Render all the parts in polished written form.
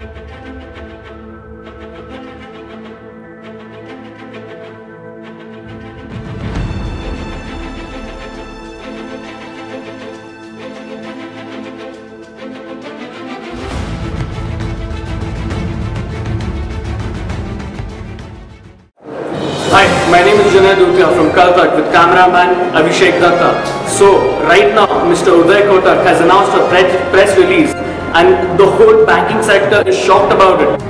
Hi, my name is from Calcutta with cameraman Abhishek Datta. So, right now, Mr. Uday Kotak has announced a press release and the whole banking sector is shocked about it.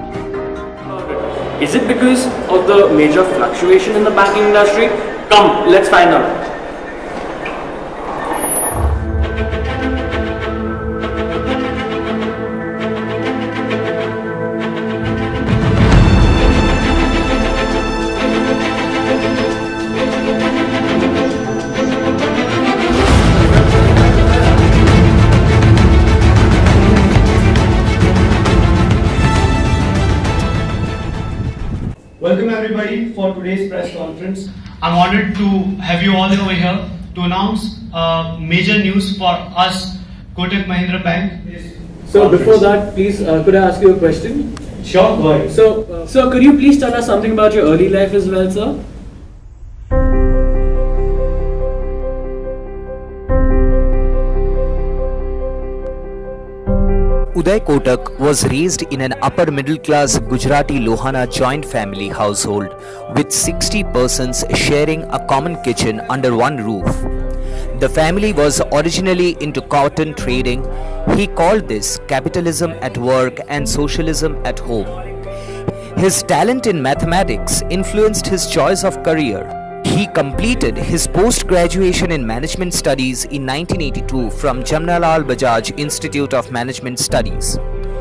Is it because of the major fluctuation in the banking industry? Come, let's find out. Welcome everybody for today's press conference. I'm honored to have you all over here to announce major news for us, Kotak Mahindra Bank. So before that, please could I ask you a question? Sure, go ahead. So, sir, could you please tell us something about your early life as well, sir? Uday Kotak was raised in an upper middle class Gujarati Lohana joint family household with 60 persons sharing a common kitchen under one roof. The family was originally into cotton trading. He called this capitalism at work and socialism at home. His talent in mathematics influenced his choice of career. He completed his post-graduation in management studies in 1982 from Jamnalal Bajaj Institute of Management Studies.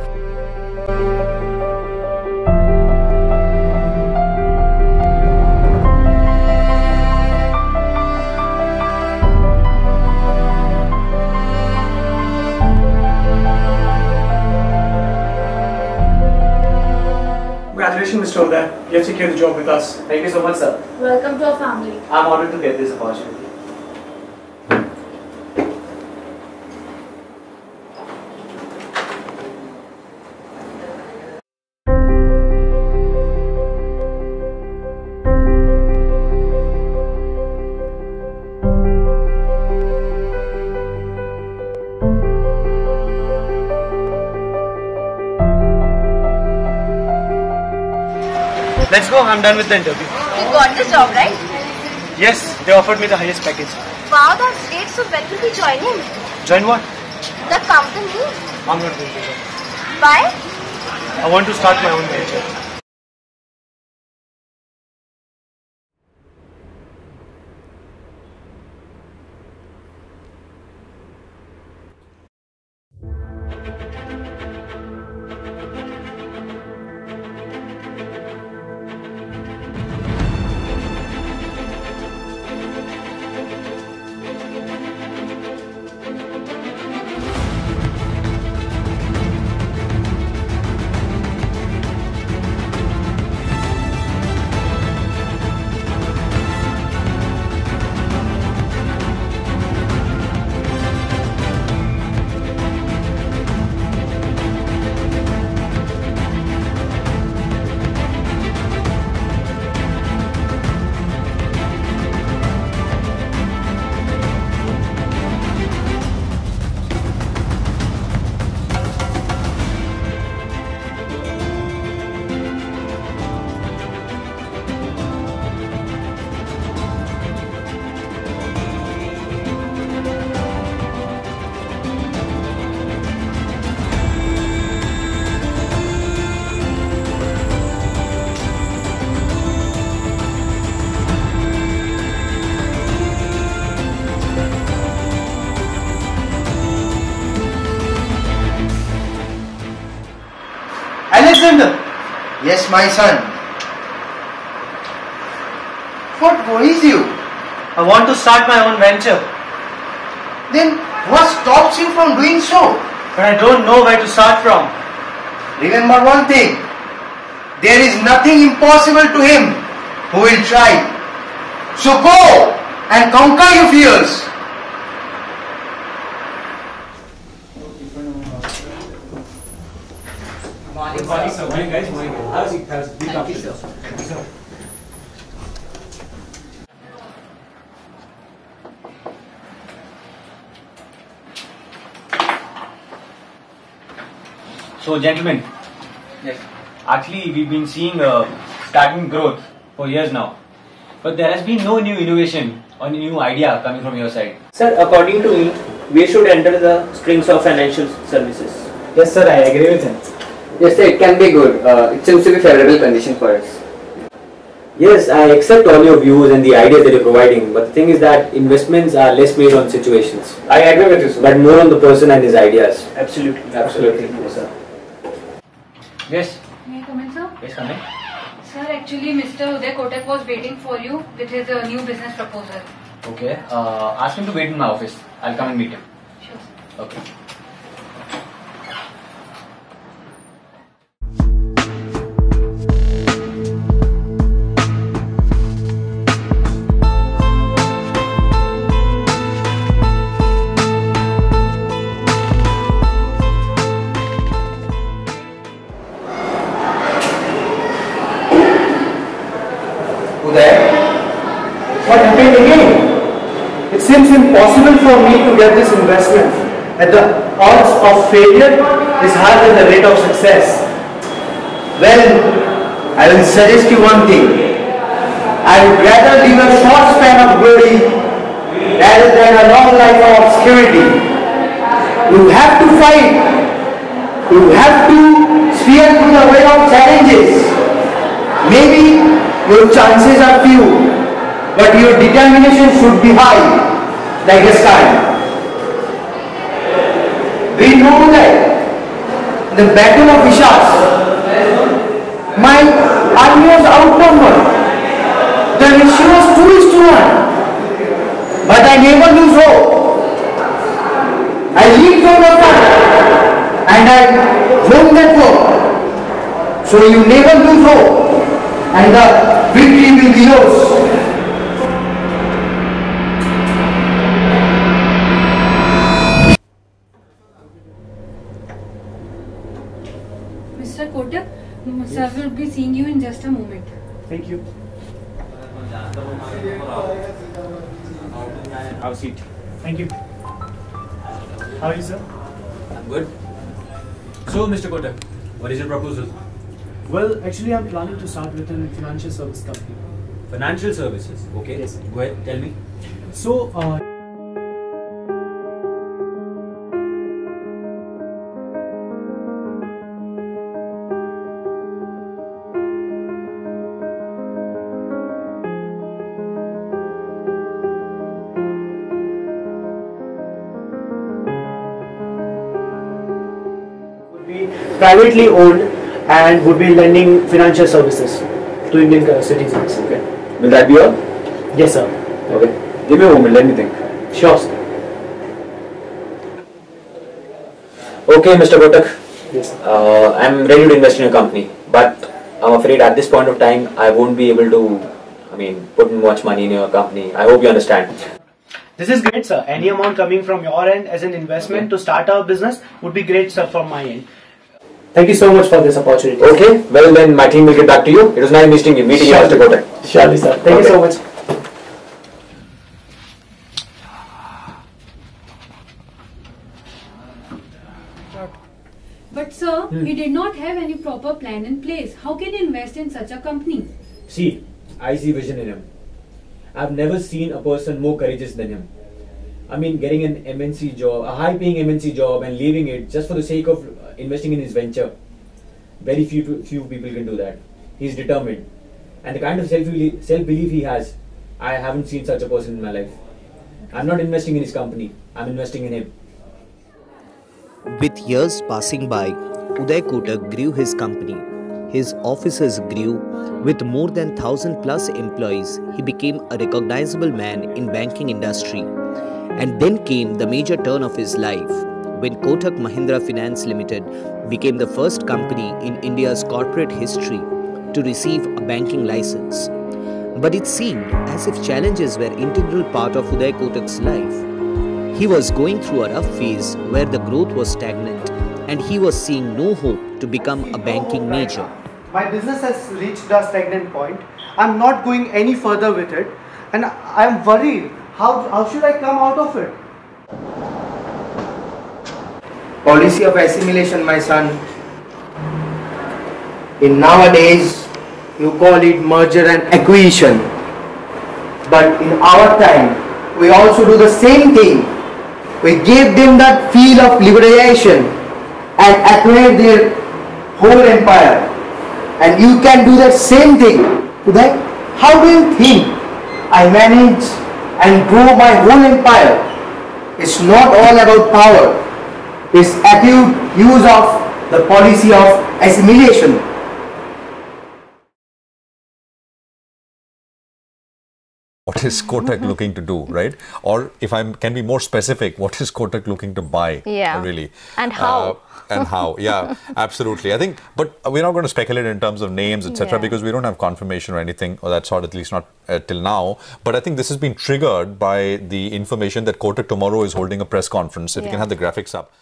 Congratulations, Mr. Uday. You have secured the job with us. Thank you so much, sir. Welcome to our family. I'm honored to get this opportunity. Let's go, I'm done with the interview. You got the job, right? Yes, they offered me the highest package. Wow, that's great. So when will you be joining? Join what? The company. I'm not going to join. Why? I want to start my own venture. Alexander! Yes, my son. What worries you? I want to start my own venture, Then what stops you from doing so? but I don't know where to start from. Remember one thing. There is nothing impossible to him who will try. So go and conquer your fears. Morning, sir. Morning, guys. Morning. Have a seat. Have a seat. Be comfortable. Thank you, sir. So, gentlemen, Yes. actually we've been seeing stagnant growth for years now, but there has been no new innovation or new idea coming from your side. Sir, according to me, we should enter the strings of financial services. Yes, sir, I agree with him. Yes, sir, it can be good. It seems to be favorable condition for us. Yes, I accept all your views and the ideas that you're providing, but the thing is that investments are less made on situations. I agree with you, sir. But more on the person and his ideas. Absolutely. Absolutely. Yes, sir. Yes. May I come in, sir? Yes, come in. Sir, actually, Mr. Uday Kotak was waiting for you with his new business proposal. Okay. Ask him to wait in my office. I'll come and meet him. Sure, sir. Okay. Uday, what happened again? It seems impossible for me to get this investment, and the odds of failure is higher than the rate of success. Well, I will suggest you one thing. I would rather live a short span of glory rather than a long life of obscurity. You have to fight. You have to steer through the way of challenges. Maybe your chances are few, but your determination should be high, like a sky. We know that the battle of Ishas, my army was outnumbered. The ratio was 2:1, but I never lose hope. I lead from the front and I won that war. So you never lose hope, and the victory will be yours. Mr. Kotak, sir will be seeing you in just a moment. Thank you. Have a seat. Thank you. How are you, sir? I'm good. So, Mr. Kotak, what is your proposal? Well, actually, I'm planning to start with a financial service company. Financial services. Okay. Yes. Go ahead. Tell me. So, would be privately owned and would be lending financial services to Indian citizens. Okay. Will that be all? Yes, sir. Okay. Give me a moment, let me think. Sure, sir. Okay, Mr. Kotak. Yes. I'm ready to invest in your company, but I'm afraid at this point of time I won't be able to, put in much money in your company. I hope you understand. This is great, sir. Any amount coming from your end as an investment to start our business would be great, sir, from my end. Thank you so much for this opportunity. Okay, well then my team will get back to you. It was nice meeting you, Mr. Kotak. Surely, sir. Thank you so much. But sir, he did not have any proper plan in place. How can he invest in such a company? See, I see vision in him. I've never seen a person more courageous than him. Getting an MNC job, a high-paying MNC job, and leaving it just for the sake of investing in his venture. Very few people can do that. He's determined, and the kind of self-belief he has, I haven't seen such a person in my life. I'm not investing in his company. I'm investing in him. With years passing by, Uday Kotak grew his company. His offices grew. With more than 1,000 plus employees, he became a recognizable man in banking industry. And then came the major turn of his life, when Kotak Mahindra Finance Limited became the first company in India's corporate history to receive a banking license. But it seemed as if challenges were an integral part of Uday Kotak's life. He was going through a rough phase where the growth was stagnant and he was seeing no hope to become a banking major. My business has reached a stagnant point. I'm not going any further with it, and I'm worried. How should I come out of it? Policy of assimilation, my son. In nowadays, you call it merger and acquisition. But in our time, we also do the same thing. We give them that feel of liberalization and acquire their whole empire. And you can do that same thing. Uday, how do you think I manage and grow my whole empire? It's not all about power. It's acute use of the policy of assimilation. What is Kotak looking to do, right? Or if I can be more specific, what is Kotak looking to buy, really? And how? Yeah, absolutely. I think, but we're not going to speculate in terms of names, etc., because we don't have confirmation or anything of that sort, at least not till now. But I think this has been triggered by the information that Kotak tomorrow is holding a press conference. If you can have the graphics up.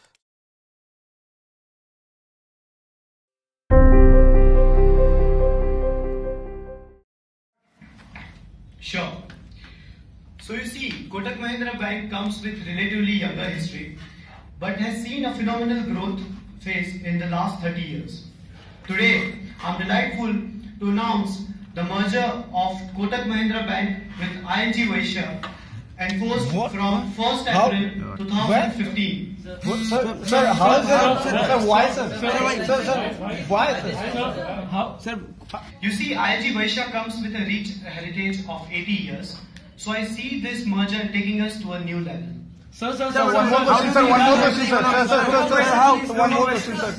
Sure. So you see, Kotak Mahindra Bank comes with relatively younger history, but has seen a phenomenal growth phase in the last 30 years. Today, I'm delightful to announce the merger of Kotak Mahindra Bank with ING Vaishya, enforced from 1st April 2015. Sir, how is it? Sir, why, sir? Why, sir? How? Sir, you see, ING Vaishya comes with a rich heritage of 80 years. So I see this merger taking us to a new level. Sir, one more question, sir. One more question, sir. How? One more question, sir.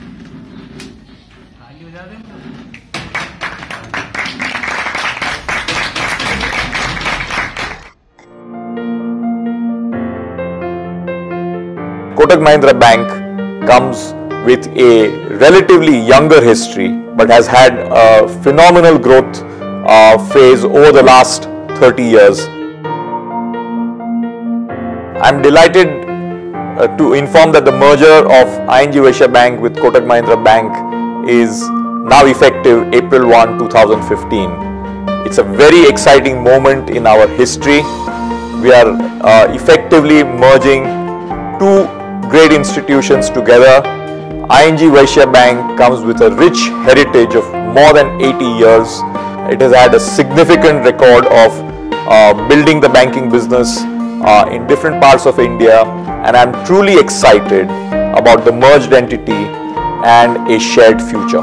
Kotak Mahindra Bank comes with a relatively younger history, but has had a phenomenal growth phase over the last 30 years. I'm delighted to inform that the merger of ING Vaishya Bank with Kotak Mahindra Bank is now effective April 1, 2015. It's a very exciting moment in our history. We are effectively merging two great institutions together. ING Vaishya Bank comes with a rich heritage of more than 80 years. It has had a significant record of building the banking business in different parts of India, and I'm truly excited about the merged entity and a shared future.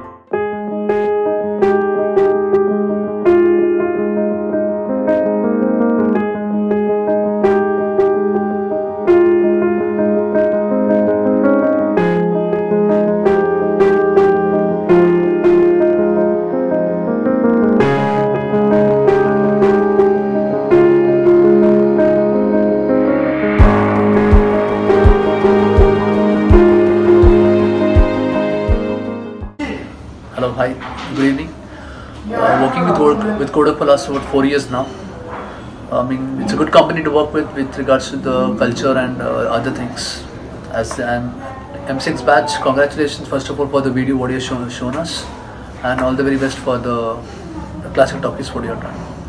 Hello, hi, good evening. Working with Kotak for last about 4 years now. I mean, it's a good company to work with regards to the culture and other things. As an M6 batch, congratulations first of all for the video what you have shown us, and all the very best for the Classic Talkies what you have done.